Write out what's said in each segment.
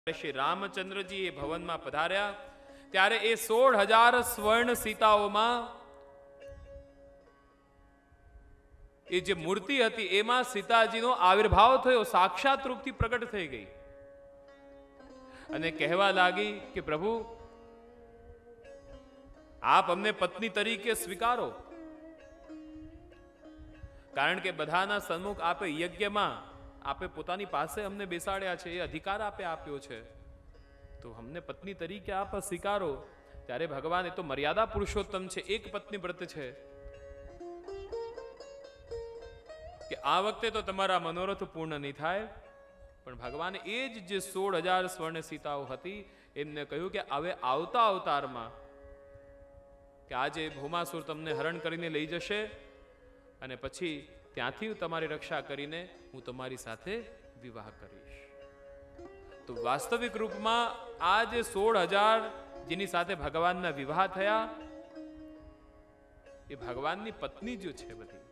શ્રી રામચંદ્રજી એ ભવનમાં પધાર્યા ત્યારે એ 16,000 સ્વર્ણ સીતાઓમાં એ જે મૂર્તિ હતી એમાં સીતાજીનો આવિર્ભાવ થયો, સાક્ષાત રૂપથી પ્રગટ થઈ ગઈ અને કહેવા લાગી કે પ્રભુ આપ અમને પત્ની તરીકે સ્વીકારો, કારણ કે બધાના સન્મુખ આપે યજ્ઞમાં આપે પોતાની પાસે અમને બેસાડ્યા છે, એ અધિકાર આપે આપ્યો છે, તો અમને પત્ની તરીકે આપ સ્વીકારો. ત્યારે ભગવાન એ તો મર્યાદા પુરુષોત્તમ છે, એક પત્ની વ્રત છે કે આ વખતે તો તમારા મનોરથ પૂર્ણ નહીં થાય. પણ ભગવાન એ જ જે 16,000 સ્વર્ણ સીતાઓ હતી એમને કહ્યું કે હવે આવતા અવતારમાં કે આજે ભૌમાસુર તમને હરણ કરીને લઈ જશે અને પછી ત્યાંથી તમારી રક્ષા કરીને હું તમારી સાથે વિવાહ કરીશ. તો વાસ્તવિક રૂપમાં આ જે 16,000 જેની સાથે ભગવાનના વિવાહ થયા એ ભગવાનની પત્ની જો છે બધી.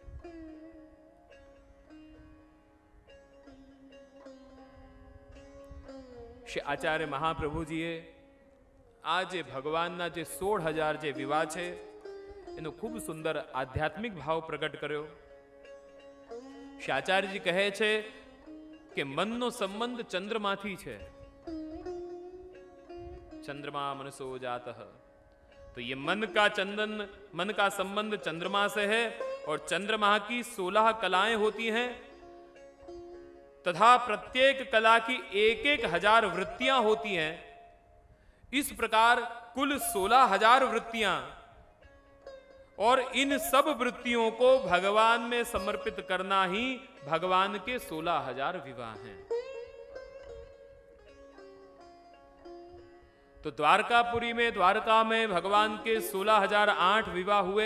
શ્રી આચાર્ય મહાપ્રભુજીએ આ જે ભગવાનના જે 16,000 જે વિવાહ છે એનો ખૂબ સુંદર આધ્યાત્મિક ભાવ પ્રગટ કર્યો. શ્રી આચાર્યજી કહે છે કે મનનો સંબંધ ચંદ્રમાંથી છે, चंद्रमा मनसो जातः, तो ये मन का संबंध चंद्रमा से है और चंद्रमा की 16 कलाएं होती हैं तथा प्रत्येक कला की 1,000 वृत्तियां होती हैं. इस प्रकार कुल 16,000 वृत्तियां और इन सब वृत्तियों को भगवान में समर्पित करना ही भगवान के 16,000 विवाह हैं. तो द्वारकापुरी में, द्वारका में भगवान के 16,008 विवाह हुए.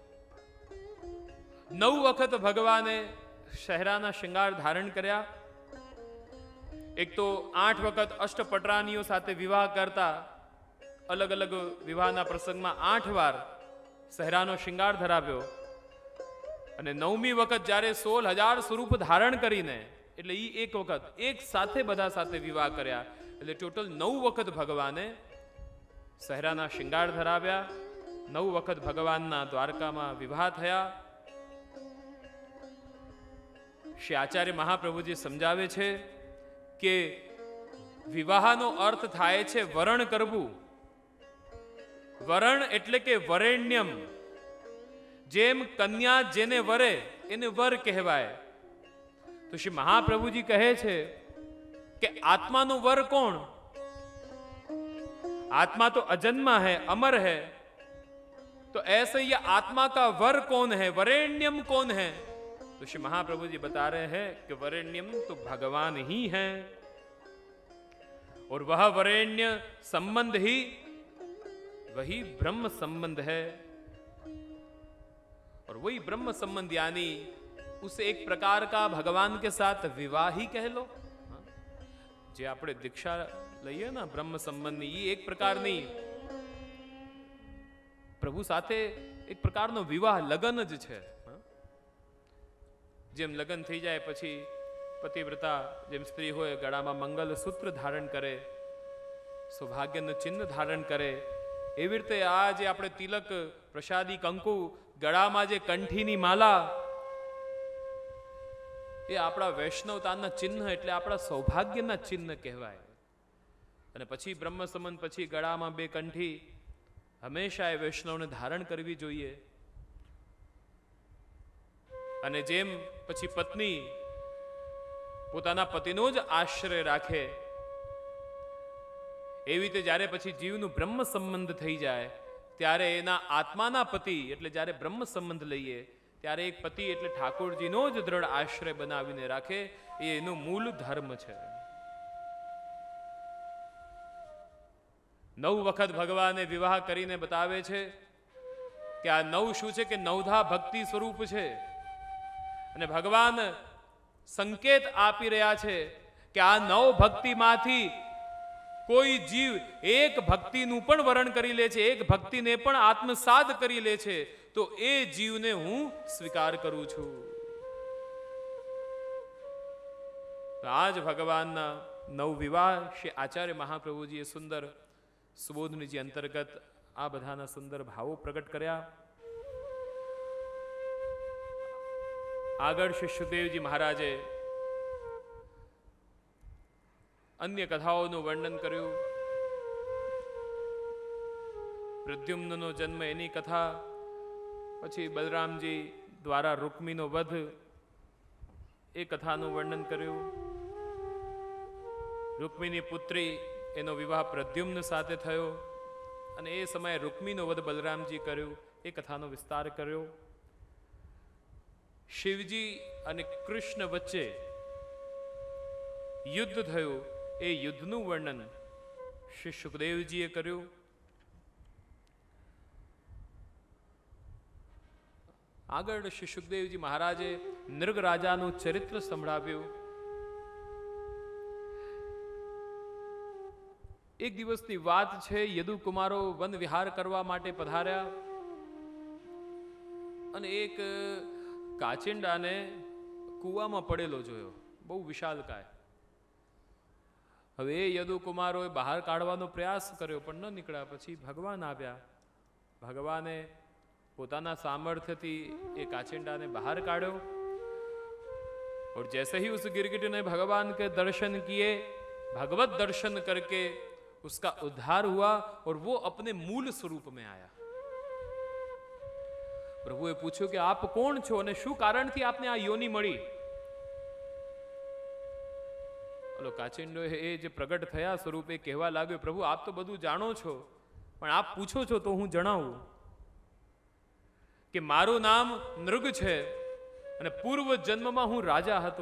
9 वखत भगवाने शहराना श्रृंगार धारण કર્યા. एक तो 8 वखत अष्टपटरानीओ साथे विवाह करता, अलग अलग विवाहना प्रसंगमां 8 વાર શહેરાનો શ્રૃંગાર ધરાવ્યો અને 9મી વખત જ્યારે 16,000 સ્વરૂપ ધારણ કરીને એટલે ઈ એક વખત એક સાથે બધા સાથે વિવાહ કર્યા, એટલે ટોટલ 9 વખત ભગવાને શહેરાના શ્રૃંગાર ધરાવ્યા, 9 વખત ભગવાનના દ્વારકામાં વિવાહ થયા. શ્રી આચાર્ય મહાપ્રભુજી સમજાવે છે કે વિવાહનો અર્થ થાય છે વરણ કરવું. વરણ એટલે કે વરેણ્યમ, જેમ કન્યા જેને વરે એને વર કહેવાય. તો શ્રી મહાપ્રભુજી કહે છે कि आत्मा नो वर कौन? आत्मा तो अजन्मा है, अमर है, तो ऐसे ये आत्मा का वर कौन है, वरेण्यम कौन है? तो श्री महाप्रभु जी बता रहे हैं कि वरेण्यम तो भगवान ही है और वह वरेण्य संबंध ही वही ब्रह्म संबंध है. और वही ब्रह्म संबंध यानी उसे एक प्रकार का भगवान के साथ विवाह ही कह लो. જે આપણે દીક્ષા લઈએ ને બ્રહ્મ સંબંધની, એ એક પ્રકારની પ્રભુ સાથે એક પ્રકારનો વિવાહ, લગ્ન જ છે. જેમ લગ્ન થઈ જાય પછી પતિવ્રતા જેમ સ્ત્રી હોય ગળામાં મંગલ સૂત્ર ધારણ કરે, સૌભાગ્યનું ચિહ્ન ધારણ કરે, એવી રીતે આ જે આપણે તિલક, પ્રસાદી, કંકુ, ગળામાં જે કંઠીની માલા, એ આપણા વૈષ્ણવતાના ચિહ્ન એટલે આપણા સૌભાગ્યના ચિહ્ન કહેવાય. અને પછી બ્રહ્મ સંબંધ, પછી ગળામાં 2 કંઠી હંમેશા એ વૈષ્ણવને ધારણ કરવી જોઈએ. અને જેમ પછી પત્ની પોતાના પતિનો જ આશ્રય રાખે, એવી રીતે જ્યારે પછી જીવનું બ્રહ્મ સંબંધ થઈ જાય ત્યારે એના આત્માના પતિ એટલે જ્યારે બ્રહ્મ સંબંધ લઈએ ત્યારે એક પતિ એટલે ઠાકોરજીનો જ દ્રઢ આશ્રય બનાવીને રાખે, એ એનું મૂળ ધર્મ છે. 9 વખત ભગવાને વિવાહ કરીને બતાવે છે કે આ 9 શું છે કે 9ધા ભક્તિ સ્વરૂપ છે. અને ભગવાન સંકેત આપી રહ્યા છે કે આ 9 ભક્તિમાંથી કોઈ જીવ એક ભક્તિનું પણ વરણ કરી લે છે, એક ભક્તિને પણ આત્મસાદ કરી લે છે, તો એ જીવને હું સ્વીકાર કરું છું. આજ ભગવાનના નવવિવાહ શ્રી આચાર્ય મહાપ્રભુજીએ સુંદર સુબોધનીજી અંતર્ગત આ બધાના સુંદર ભાવો પ્રગટ કર્યા. આગળ શ્રી સુખદેવજી મહારાજે અન્ય કથાઓનું વર્ણન કર્યું. પ્રદ્યુમ્નનો જન્મ એની કથા, પછી બલરામજી દ્વારા રૂકમીનો વધ એ કથાનું વર્ણન કર્યું. રૂકમીની પુત્રી એનો વિવાહ પ્રદ્યુમ્ન સાથે થયો અને એ સમયે રૂકમીનો વધ બલરામજી કર્યું એ કથાનો વિસ્તાર કર્યો. શિવજી અને કૃષ્ણ વચ્ચે યુદ્ધ થયું એ યુદ્ધનું વર્ણન શ્રી સુખદેવજીએ કર્યું. આગળ શ્રી સુખદેવજી મહારાજે નૃગ રાજાનું ચરિત્ર સંભળાવ્યું. એક દિવસની વાત છે. યદુકુમારો વન વિહાર કરવા માટે પધાર્યા અને એક કાચિંડાને કૂવામાં પડેલો જોયો, બહુ વિશાલકાય. હવે એ યદુકુમારોએ બહાર કાઢવાનો પ્રયાસ કર્યો પણ ન નીકળ્યા. પછી ભગવાન આવ્યા. ભગવાને પોતાના સામर्थ्यથી એ काचिंडा ने बाहर काढ़ो और जैसे ही उस गिरगिट ने भगवान के दर्शन किए, भगवत दर्शन करके उसका उद्धार हुआ और वो अपने मूल स्वरूप में आया. प्रभुए पूछो कि आप कौन छो અને શું કારણથી આપને આ યોની મળી? ઓલો કાચિંડો એ જે પ્રગટ થયા સ્વરૂપે કહેવા લાગ્યો, પ્રભુ આપ તો બધું જાણો છો પણ આપ પૂછો છો તો હું જણાવું કે મારું નામ નૃગ છે અને પૂર્વ જન્મમાં હું રાજા હતો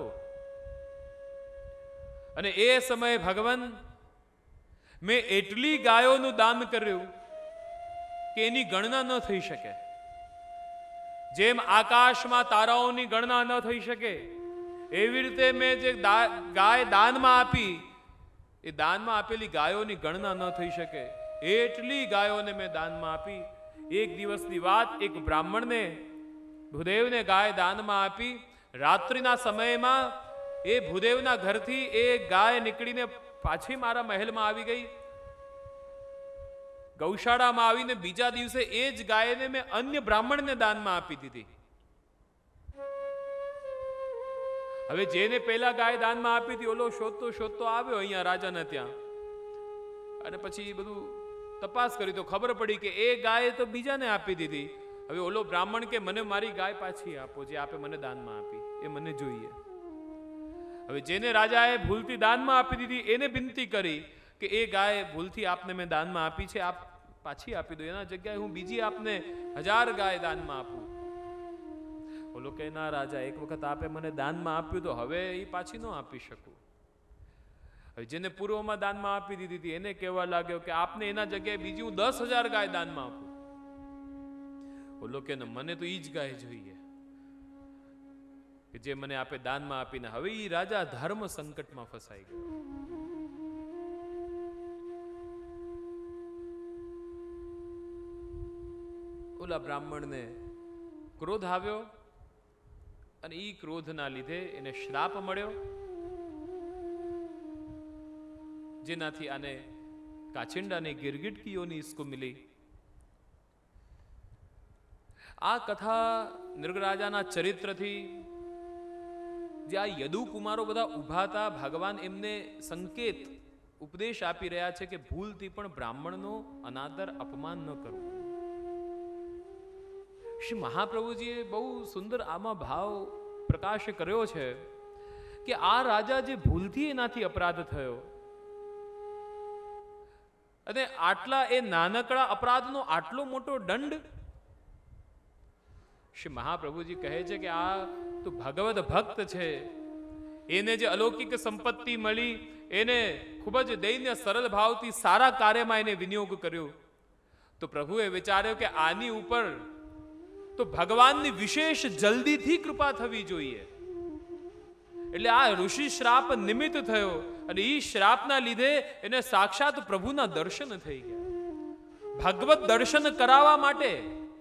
અને એ સમયે ભગવાન મેં એટલી ગાયોનું દાન કર્યું કે એની ગણના ન થઈ શકે. જેમ આકાશમાં તારાઓની ગણના ન થઈ શકે એવી રીતે મેં જે ગાય દાનમાં આપી એ દાનમાં આપેલી ગાયોની ગણના ન થઈ શકે એટલી ગાયોને મેં દાનમાં આપી. એક દિવસની વાત, એક બ્રાહ્મણને ભૂદેવને ગાય દાનમાં આપી. રાત્રિના સમયમાં એ ભૂદેવના ઘરથી એ ગાય નીકળીને પાછી મારા મહેલમાં આવી ગઈ. ગૌશાળામાં આવીને બીજા દિવસે એ જ ગાયને મેં અન્ય બ્રાહ્મણને દાનમાં આપી દીધી. હવે જેને પહેલા ગાય દાનમાં આપી હતી ઓલો શોધતો શોધતો આવ્યો અહીંયા રાજાને ત્યાં અને પછી બધું તપાસ કરી તો ખબર પડી કે એ ગાય તો બીજાને આપી દીધી. હવે ઓલો બ્રાહ્મણ કે મને મારી ગાય પાછી આપો જે આપે મને દાનમાં આપી, એ મને જોઈએ. હવે જેને રાજાએ ભૂલથી દાનમાં આપી દીધી એને વિનંતી કરી કે એ ગાય ભૂલથી આપને મેં દાનમાં આપી છે, આપ પાછી આપી દો, એના જગ્યાએ હું બીજી આપને 1000 ગાય દાનમાં આપું. ઓલો કે ના રાજા, એક વખત આપે મને દાનમાં આપ્યું તો હવે એ પાછી ન આપી શકું. જેને પૂર્વમાં દાનમાં આપી દીધી હતી એને કહેવા લાગ્યો કે આપને એના જગ્યાએ બીજી હું 10,000 ગાય દાનમાં આપું. બોલો કે મને તો ઈ જ ગાય જોઈએ કે જે મને આપે દાનમાં આપીને. હવે ઈ રાજા ધર્મ સંકટમાં ફસાઈ ગયો. ઓલા બ્રાહ્મણને ક્રોધ આવ્યો અને ઈ ક્રોધના લીધે એને શ્રાપ મળ્યો જેનાથી આને કાચિંડાને गिरगिट की योनि इसको मिली. આ કથા નૃગરાજાના ચરિત્રથી જે આ યદુકુમારો બધા ઉભા હતા, ભગવાન એમને સંકેત ઉપદેશ આપી રહ્યા છે કે ભૂલથી પણ બ્રાહ્મણનો અનાદર અપમાન ન કરવું. શ્રી મહાપ્રભુજીએ બહુ સુંદર આમાં ભાવ પ્રકાશ કર્યો છે કે આ રાજા જે ભૂલથી એનાથી અપરાધ થયો અને આટલા એ નાનકડા અપરાધનો આટલો મોટો દંડ. શ્રી મહાપ્રભુજી કહે છે કે આ તો ભગવદ ભક્ત છે, એને જે અલૌકિક સંપત્તિ મળી એને ખૂબ જ દૈન્ય સરળ ભાવથી સારા કાર્યમાં એને વિનિયોગ કર્યો. તો પ્રભુએ વિચાર્યો કે આની ઉપર તો ભગવાનની વિશેષ જલ્દીથી કૃપા થવી જોઈએ. એટલે આ ઋષિ શ્રાપ નિમિત્ત થયો અને ઈ શ્રાપના લીધે એને સાક્ષાત પ્રભુના દર્શન થઈ ગયા. ભગવત દર્શન કરાવવા માટે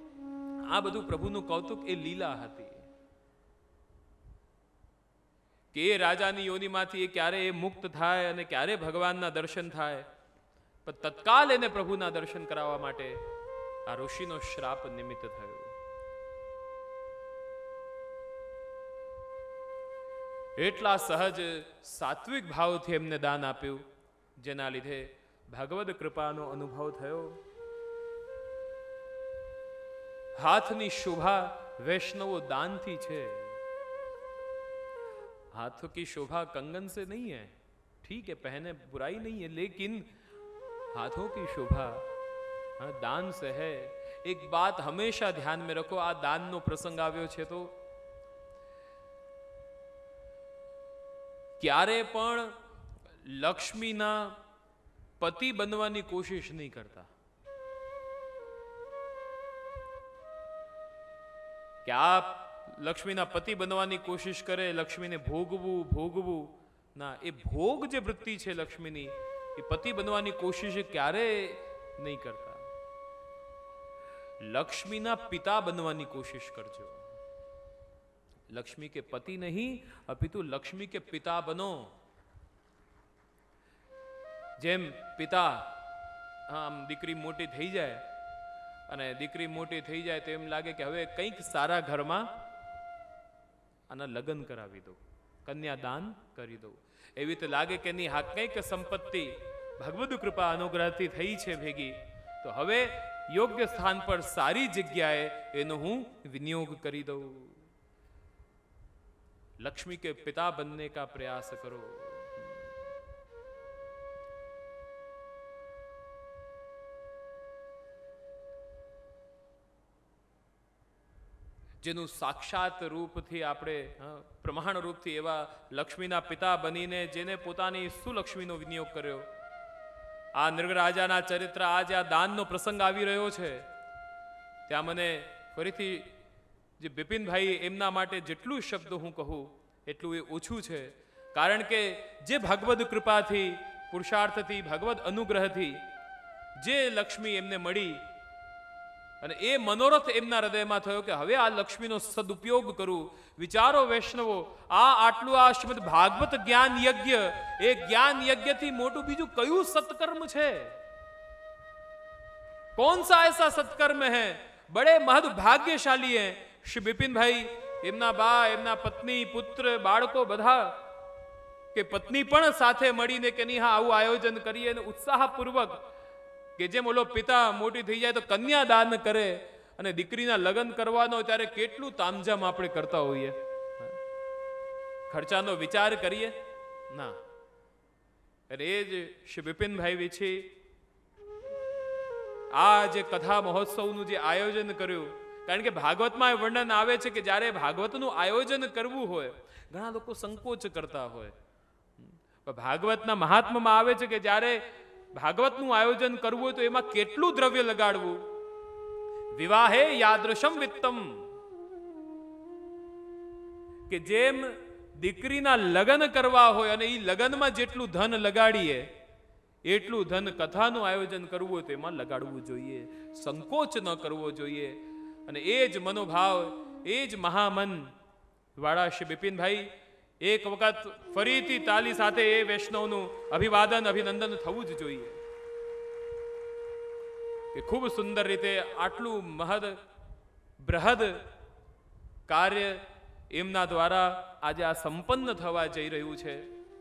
આ બધું પ્રભુનું કૌતુક, એ લીલા હતી કે એ રાજાની યોનિમાંથી એ ક્યારે એ મુક્ત થાય અને ક્યારે ભગવાનના દર્શન થાય, પણ તત્કાલ એને પ્રભુના દર્શન કરાવવા માટે આ ઋષિનો શ્રાપ નિમિત્ત થયો. એટલા સહજ સાત્વિક ભાવથી એમને દાન આપ્યું, જેના લીધે ભગવદ કૃપાનો અનુભવ થયો. હાથની શોભા वैष्णवो दान थी छे. हाथों की शोभा कंगन से नहीं है, ठीक है, पहने बुराई नहीं है, लेकिन हाथों की शोभा दान से है. एक बात हमेशा ध्यान में रखो, आ दान नो प्रसंग આવ્યો છે તો ક્યારે પણ લક્ષ્મીના પતિ બનવાની કોશિશ નહીં કરતા. કે આપ લક્ષ્મીના પતિ બનવાની કોશિશ કરે, લક્ષ્મીને ભોગવું ભોગવું ના, એ ભોગ જે વૃત્તિ છે લક્ષ્મીની, એ પતિ બનવાની કોશિશ ક્યારે નહીં કરતા. લક્ષ્મીના પિતા બનવાની કોશિશ કરજો. लक्ष्मी के पति नहीं अपितु लक्ष्मी के पिता बनो. जेम पिता आम दीकरी मोटी थई जाए અને દીકરી મોટી થઈ જાય તો એમ લાગે કે હવે કંઈક સારા ઘરમાં આના લગ્ન કરાવી દઉં, કન્યાદાન કરી દઉં. એવી રીતે લાગે કે નહીં, હા કંઈક સંપત્તિ ભગવદ કૃપા અનુગ્રહથી થઈ છે ભેગી, તો હવે યોગ્ય સ્થાન પર સારી જગ્યાએ એનો હું વિનિયોગ કરી દઉં. लक्ष्मी के पिता बनने का प्रयास करो. જેનું સાક્ષાત રૂપથી આપણે પ્રમાણ રૂપથી એવા લક્ષ્મીના પિતા બનીને જેને પોતાની સુલક્ષ્મીનો વિનિયોગ કર્યો. આ નૃગરાજાના ચરિત્ર, આજે આ દાનનો પ્રસંગ આવી રહ્યો છે, ત્યાં મને ફરીથી જે બિપિનભાઈ એમના માટે જેટલું શબ્દ હું કહું એટલું એ ઓછું છે. કારણ કે જે ભગવદ કૃપાથી, પુરુષાર્થથી, ભગવદ અનુગ્રહથી જે લક્ષ્મી એમને મળી અને એ મનોરથ એમના હૃદયમાં થયો કે હવે આ લક્ષ્મીનો સદુપયોગ કરું. વિચારો વૈષ્ણવો, આ આટલું આ શ્રીમદ ભાગવત જ્ઞાન યજ્ઞ, એ જ્ઞાન યજ્ઞથી મોટું બીજું કયું સત્કર્મ છે? कौन सा ऐसा सत्कर्म है? बड़े महद भाग्यशाली हैं श्री बिपिन भाई. એમના બા, એમના પત્ની, પુત્ર, બાળકો બધા, કે પત્ની પણ સાથે મળીને કે નહીં હા આવું આયોજન કરીએ અને ઉત્સાહપૂર્વક, કે જેમ ઓલો પિતા મોટી થઈ જાય તો કન્યાદાન કરે અને દીકરીના લગ્ન કરવાનો ત્યારે કેટલું તામઝામ આપણે કરતા હોઈએ, ખર્ચાનો વિચાર કરીએ ના. અને એ જ શ્રી બિપિનભાઈ વિશે આ જે કથા મહોત્સવનું જે આયોજન કર્યું, કારણ કે ભાગવતમાં એ વર્ણન આવે છે કે જ્યારે ભાગવતનું આયોજન કરવું હોય ઘણા લોકો સંકોચ કરતા હોય, પણ ભાગવતના મહાત્મામાં આવે છે કે જ્યારે ભાગવતનું આયોજન કરવું હોય તો એમાં કેટલું દ્રવ્ય લગાડવું. વિવાહે યાદૃશમ વિત્તમ, કે જેમ દીકરીના લગ્ન કરવા હોય અને એ લગ્નમાં જેટલું ધન લગાડીએ એટલું ધન કથાનું આયોજન કરવું હોય તો એમાં લગાડવું જોઈએ, સંકોચ ન કરવો જોઈએ. અને એ જ મનોભાવ, એ જ મહામન વાળા શ્રી બિપિનભાઈ, એક વખત ફરીથી તાલી સાથે એ વૈષ્ણવનું અભિવાદન, અભિનંદન થવું જ જોઈએ કે ખૂબ સુંદર રીતે આટલું મહદ બૃહદ કાર્ય એમના દ્વારા આજે આ સંપન્ન થવા જઈ રહ્યું છે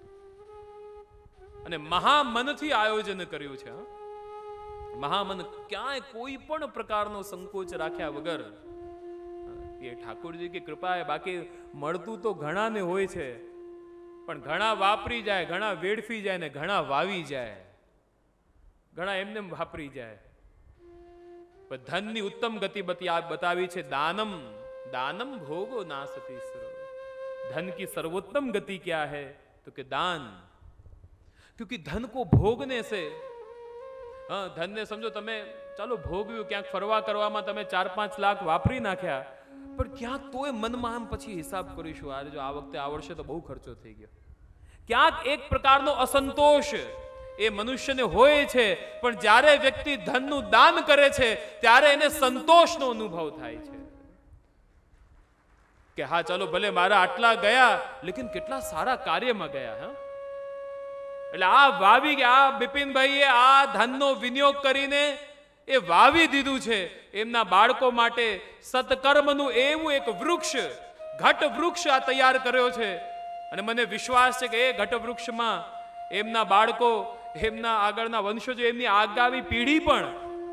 અને મહામનથી આયોજન કર્યું છે. મહામન, ક્યાંય કોઈ પણ પ્રકારનો સંકોચ રાખ્યા વગર. એ ઠાકોરજી की कृपा है. બાકી મળતું તો ઘણાને હોય છે, પણ ઘણા વાપરી જાય, ઘણા વેડફી જાય ને ઘણા વાવી જાય, ઘણા એમને વાપરી જાય. પણ ધનની ઉત્તમ ગતિ બતાવી છે દાનમ. दानम भोगो नासती सरो. धन की सर्वोत्तम गति क्या है तो कि दान. क्योंकि धन को भोगने से, हाँ धन ने समझो તમે ચાલો ભોગવ્યું, ક્યાંક ફરવા કરવામાં તમે 4-5 લાખ વાપરી નાખ્યા, પણ ક્યાંક તોય મનમાં આમ પછી હિસાબ કરીશું, આ જો આ વખતે આ વર્ષે તો બહુ ખર્ચો થઈ ગયો. ક્યાંક એક પ્રકારનો અસંતોષ એ મનુષ્યને હોય છે, પણ જ્યારે વ્યક્તિ ધનનું દાન કરે છે ત્યારે એને સંતોષનો અનુભવ થાય છે. કે હા ચાલો ભલે મારા આટલા ગયા, લેકિન કેટલા સારા કાર્યમાં ગયા. હા, એટલે આ વાવી ગયા, આ બિપિનભાઈએ આ ધનનો વિનિયોગ કરીને એ વાવી દીધું છે એમના બાળકો માટે. સત્કર્મનું એવું એક વૃક્ષ, ઘટ વૃક્ષ આ તૈયાર કર્યો છે. અને મને વિશ્વાસ છે કે એ ઘટ વૃક્ષમાં એમના બાળકો, એમના આગળના વંશજો, એમની આગામી પેઢી પણ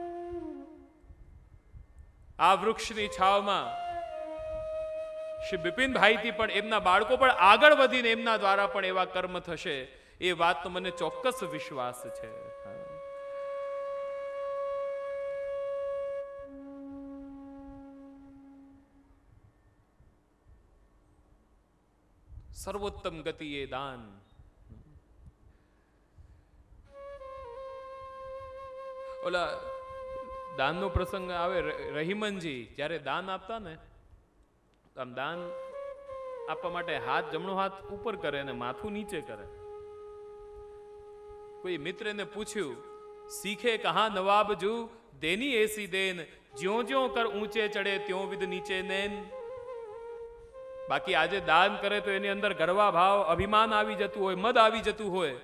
આ વૃક્ષની છાવમાં શ્રી બિપિનભાઈથી પણ એમના બાળકો પણ આગળ વધીને એમના દ્વારા પણ એવા કર્મ થશે, એ વાતનો મને ચોક્કસ વિશ્વાસ છે. સર્વોત્તમ ગતિ એ દાન. ઓલા દાનનો પ્રસંગ આવે, રહીમનજી જ્યારે દાન આપતા ને, આમ દાન આપવા માટે હાથ, જમણો હાથ ઉપર કરે અને માથું નીચે કરે. કોઈ મિત્ર એને પૂછ્યું, સીખે કહા નવાબ જુ દેની એસી દેન, જ્યો જ્યો કર ઊંચે ચડે ત્યો વિદ નીચે નેન. બાકી આજે દાન કરે તો એની અંદર ગર્વા ભાવ, અભિમાન આવી જતું હોય, મદ આવી જતું હોય,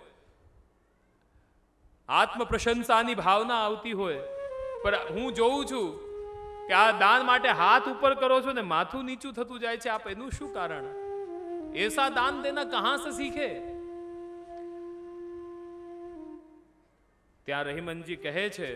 આત્મ પ્રશંસાની ભાવના આવતી હોય. પણ હું જોઉં છું કે આ દાન માટે હાથ ઉપર કરો છો ને માથું નીચું થતું જાય છે. આપ એનું શું કારણ? એસા દાન દેના કહાં સે સીખે? ત્યાં રહીમનજી કહે છે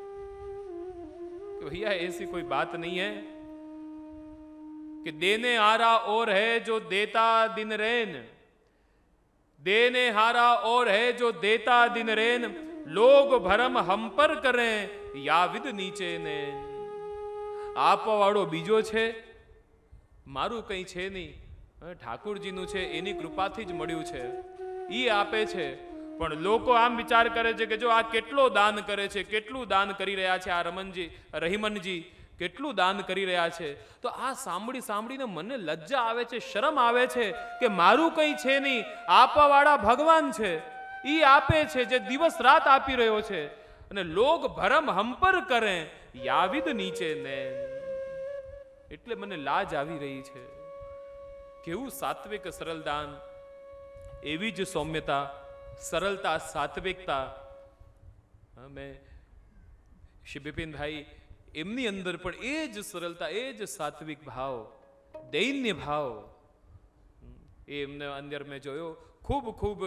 कि भैया ऐसी कोई बात नहीं है कि देने हारा और है जो देता दिन रैन, देने हारा और है जो देता दिन रैन, लोग भरम हम पर करें या विद नीचे ने. આપવા વાળો બીજો છે, મારું કંઈ છે નહીં, ઠાકુરજીનું છે, એની કૃપાથી જ મળ્યું છે, ઈ આપે છે. પણ લોકો આમ વિચાર કરે છે કે જો આ કેટલો દાન કરે છે, કેટલું દાન કરી રહ્યા છે આ રહીમનજી, કેટલું દાન કરી રહ્યા છે. તો આ સાંભળીને મને લજ્જા આવે છે, શરમ આવે છે કે મારું કંઈ છે નહીં, આપવાવાળા ભગવાન છે, ઈ આપે છે, જે દિવસ રાત આપી રહ્યો છે. અને લોગ ભરમ હમ પર કરે યાવિદ નીચે ને. એટલે મને લાજ આવી રહી છે. કેવું સાત્વિક સરળ દાન, એવી જ સૌમ્યતા, સરળતા, સાત્વિકતા. મેં શ્રી બિપિનભાઈ એમની અંદર પણ એ જ સરળતા, એ જ સાત્વિક ભાવ, દૈન્ય ભાવ એ એમને અંદર મેં જોયો. ખૂબ ખૂબ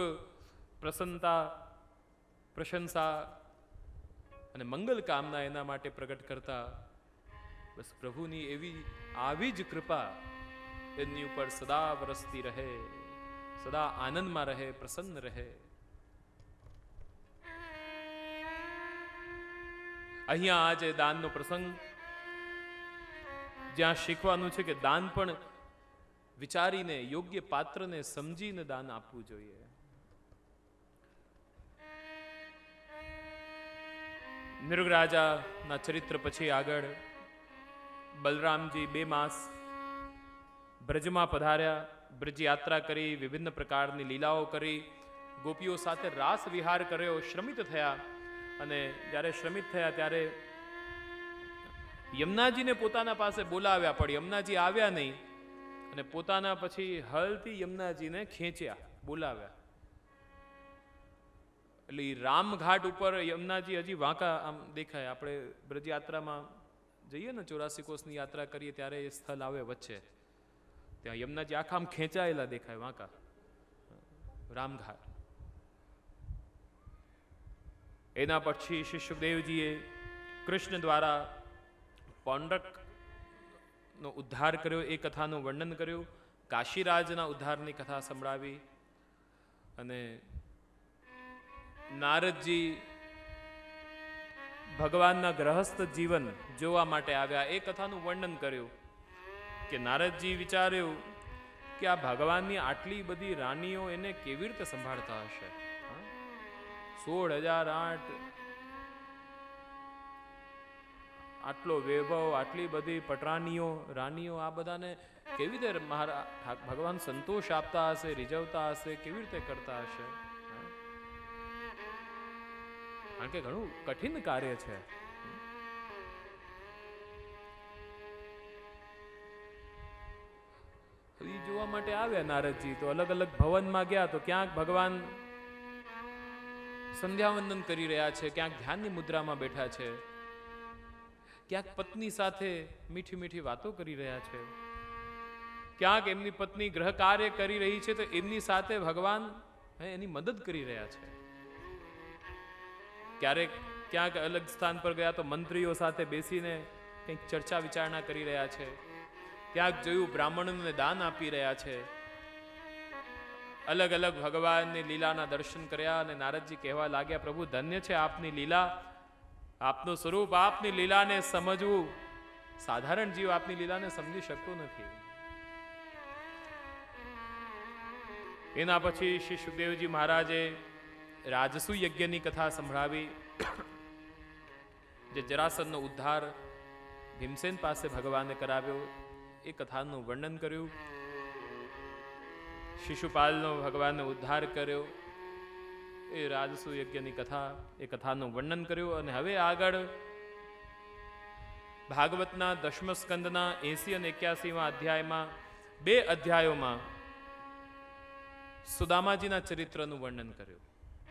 પ્રશંસા અને મંગલ કામના એના માટે પ્રગટ કરતા. બસ પ્રભુની આવી જ કૃપા એમની ઉપર સદા વરસતી રહે, સદા આનંદમાં રહે, પ્રસન્ન રહે. અહીંયા આજે દાનનો પ્રસંગ, જ્યાં શીખવાનું છે કે દાન પણ વિચારીને, યોગ્ય પાત્રને સમજીને દાન આપવું જોઈએ. નિર્ગ રાજાના ચરિત્ર પછી આગળ બલરામજી 2 માસ બ્રજમાં પધાર્યા, બ્રજ યાત્રા કરી, વિભિન્ન પ્રકારની લીલાઓ કરી, ગોપીઓ સાથે રાસ વિહાર કર્યો, શ્રમિત થયા. અને જ્યારે શ્રમિત થયા ત્યારે યમુનાજીને પોતાના પાસે બોલાવ્યા, પણ યમુનાજી આવ્યા નહીં. અને પોતાના પછી હળથી યમુનાજીને ખેંચ્યા, બોલાવ્યા. એટલે રામઘાટ ઉપર યમુનાજી હજી વાંકા આમ દેખાય. આપણે બ્રજયાત્રામાં જઈએ ને, 84 કોસની યાત્રા કરીએ ત્યારે એ સ્થળ આવે વચ્ચે, ત્યાં યમુનાજી આખા આમ ખેંચાયેલા દેખાય, વાંકા રામઘાટ. એના પછી શ્રી સુખદેવજીએ કૃષ્ણ દ્વારા પૌંડરકનો ઉદ્ધાર કર્યો, એ કથાનું વર્ણન કર્યું. કાશીરાજના ઉદ્ધારની કથા સંભળાવી. અને નારદજી ભગવાનના ગ્રહસ્થ જીવન જોવા માટે આવ્યા, એ કથાનું વર્ણન કર્યું. કે નારદજી વિચાર્યું કે આ ભગવાનની આટલી બધી રાણીઓ એને કેવી રીતે સંભાળતા હશે? 16,008 આટલો વૈભવ, આટલી બધી પટરાણીઓ, રાણીઓ, આ બધાને કેવી રીતે ભગવાન સંતોષ આપતા હશે, રીઝવતા હશે, કેવી રીતે કરતા હશે? કારણ કે ઘણું કઠિન કાર્ય છે. જોવા માટે આવ્યા નારદજી. તો અલગ અલગ ભવનમાં ગયા તો ક્યાંક ભગવાન સંધ્યાવંદન કરી રહ્યા છે, ક્યાંક ધ્યાનની મુદ્રામાં બેઠા છે, ક્યાંક પત્ની સાથે મીઠી મીઠી વાતો કરી રહ્યા છે, ક્યાંક એમની પત્ની ગ્રહ કાર્ય કરી રહી છે તો એમની સાથે ભગવાન એની મદદ કરી રહ્યા છે. ક્યારેક ક્યાંક અલગ સ્થાન પર ગયા તો મંત્રીઓ સાથે બેસીને કંઈક ચર્ચા વિચારણા કરી રહ્યા છે, ક્યાંક જોયું બ્રાહ્મણોને દાન આપી રહ્યા છે. અલગ અલગ ભગવાનની લીલાના દર્શન કર્યા અને નારદજી કહેવા લાગ્યા, પ્રભુ ધન્ય છે આપની લીલા, આપનું સ્વરૂપ, આપની લીલાને સમજવું. સાધારણ જીવ આપની લીલાને સમજી શકતો નથી. એના પછી શ્રી સુખદેવજી મહારાજે રાજસુ યજ્ઞની કથા સંભળાવી, જે જરાસંધનો ઉદ્ધાર ભીમસેન પાસે ભગવાને કરાવ્યો એ કથાનું વર્ણન કર્યું. શિશુપાલનો ભગવાનનો ઉદ્ધાર કર્યો એ રાજસુ યજ્ઞની કથા, એ કથાનું વર્ણન કર્યું. અને હવે આગળ ભાગવતના દશમ સ્કંદના 80 અને 81મા અધ્યાયમાં 2 અધ્યાયોમાં સુદામાજીના ચરિત્રનું વર્ણન કર્યું.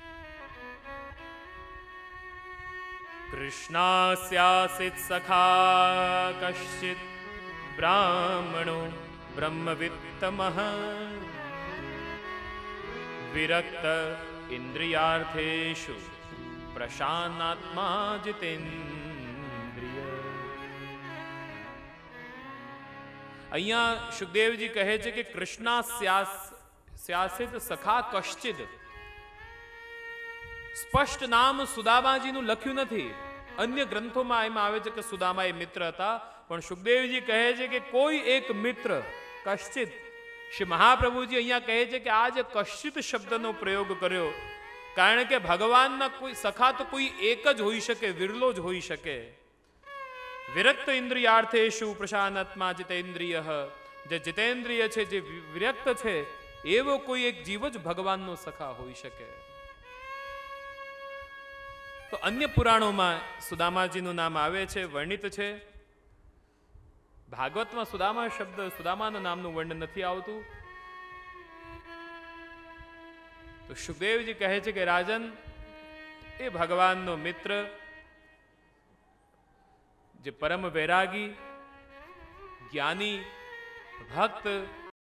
કૃષ્ણાસ્યાસિત સખા કશ્ચિત બ્રાહ્મણો બ્રહ્મવિત્તમઃ વિરક્ત ઇન્દ્રિયાર્થેષુ પ્રશાન્નાત્મા જીતેન્દ્રિય. અહીંયા સુખદેવજી કહે છે કે કૃષ્ણાસ્યાસિત સખા કશ્ચિદ, સ્પષ્ટ નામ સુદામાજીનું લખ્યું નથી. અન્ય ગ્રંથોમાં એમાં આવે છે કે સુદામા એ મિત્ર હતા, પણ સુખદેવજી કહે છે કે કોઈ એક મિત્ર, કશ્ચિત. શ્રી મહાપ્રભુજી અહીંયા કહે છે કે આ જે કશ્ચિત શબ્દનો પ્રયોગ કર્યો, કારણ કે ભગવાનના કોઈ સખા તો કોઈ એક જ હોઈ શકે, વિરલો જ હોઈ શકે. વિરક્ત ઇન્દ્રિયાર્થેષુ પ્રશાન્નાત્મા જીતેન્દ્રિય, જે જીતેન્દ્રિય છે, જે વિરક્ત છે, એવો કોઈ એક જીવ જ ભગવાનનો સખા હોઈ શકે. તો અન્ય પુરાણોમાં સુદામાજીનું નામ આવે છે, વર્ણિત છે. ભાગવતમાં સુદામા શબ્દ, સુદામાના નામનું વર્ણન નથી આવતું. તો સુખદેવજી કહે છે કે રાજન, એ ભગવાનનો મિત્ર, જે પરમ વૈરાગી, જ્ઞાની, ભક્ત,